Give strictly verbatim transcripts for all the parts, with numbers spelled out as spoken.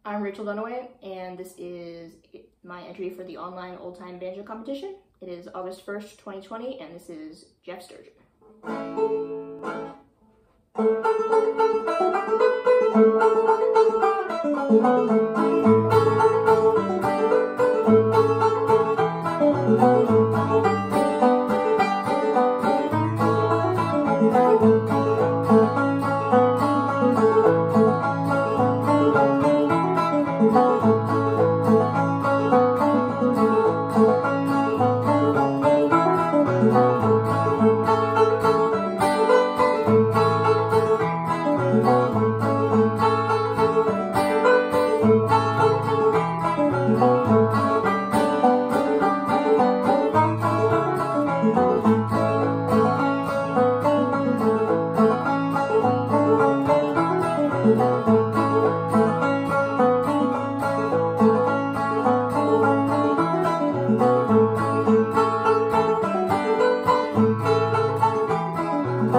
I'm Rachel Dunaway, and this is my entry for the online old time banjo competition. It is August first, twenty twenty, and this is Jeff Sturgeon.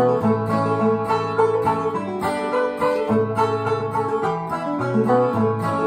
Thank you.